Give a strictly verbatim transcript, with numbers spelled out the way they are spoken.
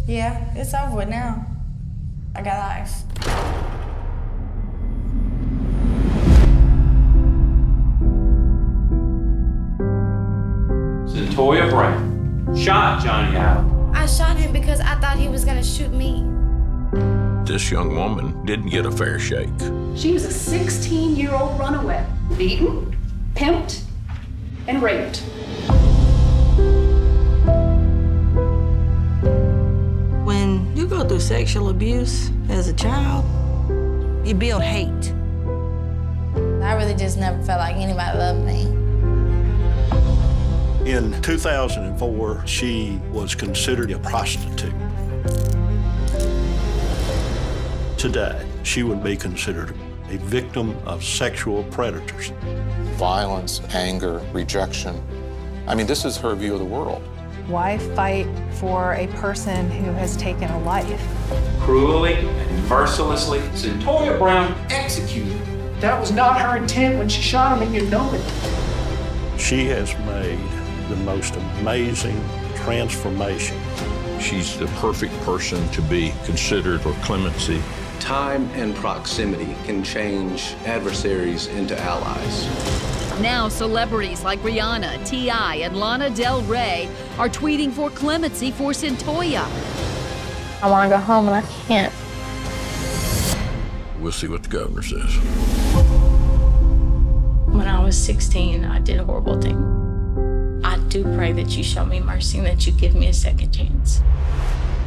Yeah, it's over with now. I got life. Cyntoia Brown shot Johnny Allen. I shot him because I thought he was gonna shoot me. This young woman didn't get a fair shake. She was a sixteen-year-old runaway, beaten, pimped, and raped. When you go through sexual abuse as a child, you build hate. I really just never felt like anybody loved me. In two thousand four, she was considered a prostitute. Today, she would be considered a victim of sexual predators. Violence, anger, rejection. I mean, this is her view of the world. Why fight for a person who has taken a life? Cruelly and mercilessly, Cyntoia Brown executed. That was not her intent when she shot him, and you know it. She has made the most amazing transformation. She's the perfect person to be considered for clemency. Time and proximity can change adversaries into allies. Now, celebrities like Rihanna, T I and Lana Del Rey are tweeting for clemency for Cyntoia. I want to go home and I can't. We'll see what the governor says. When I was sixteen, I did a horrible thing. I do pray that you show me mercy and that you give me a second chance.